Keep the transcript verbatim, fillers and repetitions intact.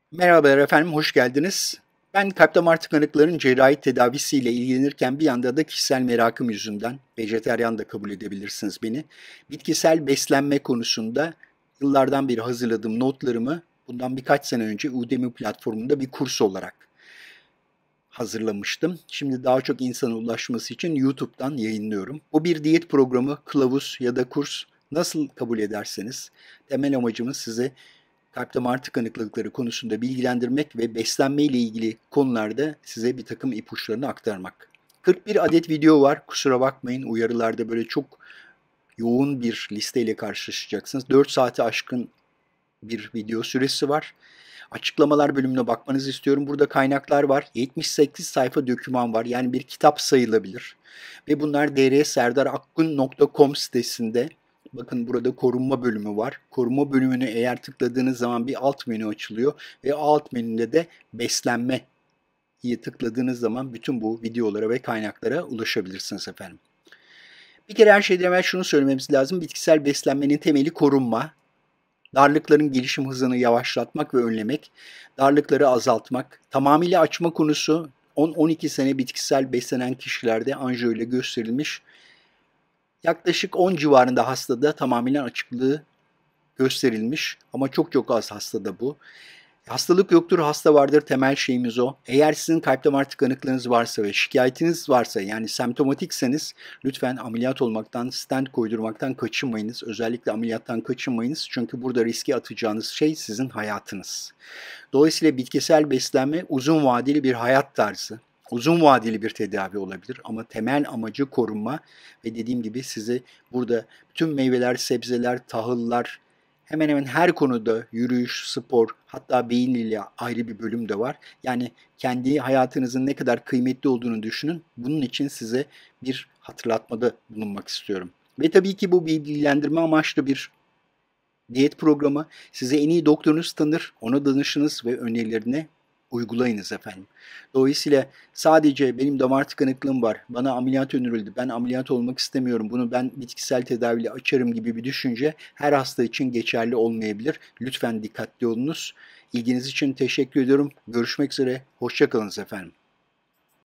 Merhabalar efendim, hoş geldiniz. Ben kalp damar tıkanıkların cerrahi tedavisiyle ilgilenirken bir yanda da kişisel merakım yüzünden, vejeteryan da kabul edebilirsiniz beni, bitkisel beslenme konusunda yıllardan beri hazırladığım notlarımı bundan birkaç sene önce Udemy platformunda bir kurs olarak hazırlamıştım. Şimdi daha çok insana ulaşması için YouTube'dan yayınlıyorum. Bu bir diyet programı, kılavuz ya da kurs nasıl kabul ederseniz temel amacımız size kalp damar tıkanıklıkları konusunda bilgilendirmek ve beslenme ile ilgili konularda size bir takım ipuçlarını aktarmak. kırk bir adet video var. Kusura bakmayın, uyarılarda böyle çok yoğun bir listeyle karşılaşacaksınız. dört saati aşkın bir video süresi var. Açıklamalar bölümüne bakmanızı istiyorum. Burada kaynaklar var. yetmiş sekiz sayfa doküman var. Yani bir kitap sayılabilir. Ve bunlar drserdarakkun nokta com sitesinde. Bakın burada korunma bölümü var. Korunma bölümünü eğer tıkladığınız zaman bir alt menü açılıyor. Ve alt menüde de beslenme iyi tıkladığınız zaman bütün bu videolara ve kaynaklara ulaşabilirsiniz efendim. Bir kere her şeyden evvel şunu söylememiz lazım. Bitkisel beslenmenin temeli korunma. Darlıkların gelişim hızını yavaşlatmak ve önlemek, darlıkları azaltmak, tamamıyla açma konusu on on iki sene bitkisel beslenen kişilerde anjiyo ile gösterilmiş. Yaklaşık on civarında hastada tamamen açıklığı gösterilmiş ama çok çok az hastada bu. Hastalık yoktur, hasta vardır, temel şeyimiz o. Eğer sizin kalp damar tıkanıklığınız varsa ve şikayetiniz varsa, yani semptomatikseniz lütfen ameliyat olmaktan, stent koydurmaktan kaçınmayınız. Özellikle ameliyattan kaçınmayınız çünkü burada riske atacağınız şey sizin hayatınız. Dolayısıyla bitkisel beslenme uzun vadeli bir hayat tarzı. Uzun vadeli bir tedavi olabilir ama temel amacı korunma ve dediğim gibi size burada bütün meyveler, sebzeler, tahıllar, hemen hemen her konuda yürüyüş, spor, hatta beyin ile ayrı bir bölüm de var. Yani kendi hayatınızın ne kadar kıymetli olduğunu düşünün. Bunun için size bir hatırlatmada bulunmak istiyorum. Ve tabii ki bu bilgilendirme amaçlı bir diyet programı. Size en iyi doktorunuz tanır, ona danışınız ve önerilerini uygulayınız efendim. Dolayısıyla sadece benim damar tıkanıklığım var, bana ameliyat önerildi, ben ameliyat olmak istemiyorum, bunu ben bitkisel tedaviyle açarım gibi bir düşünce her hasta için geçerli olmayabilir. Lütfen dikkatli olunuz. İlginiz için teşekkür ediyorum. Görüşmek üzere, hoşça kalınız efendim.